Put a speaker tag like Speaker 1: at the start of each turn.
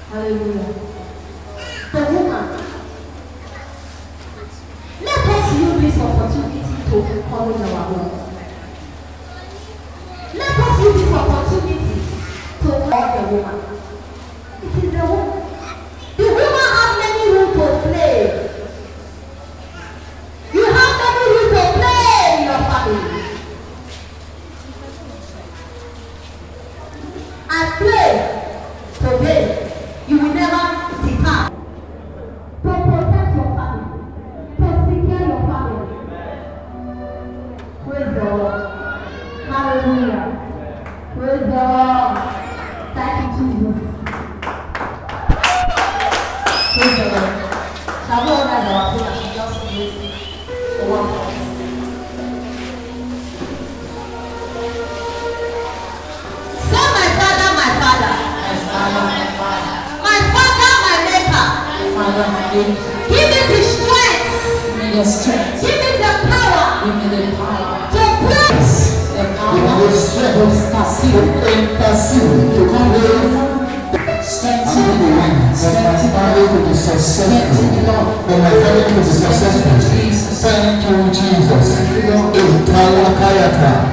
Speaker 1: Hallelujah. The woman. Let us use this opportunity to encourage our home. Let us use this opportunity to call the woman. It is the woman. The woman has many roles to play. You have many roles to play in your family. I pray today you will never depart. To protect your family, to secure your family. Praise the Lord. Hallelujah. Praise the Lord. Thank you, Jesus. Praise the Lord. Shall we organize our food and just wait for one minute? Say, my Father, my Father. My Father, my Father. My Father, my Maker. My Father, my Maker. Give me the strength. Give me the strength. Give me the power. Give me the power. To praise. The power. Give me the strength. To intercede. To come here. Strengthen the one. Strengthen my family to be successful. For my family to be successful. Thank you, Jesus. INT'L.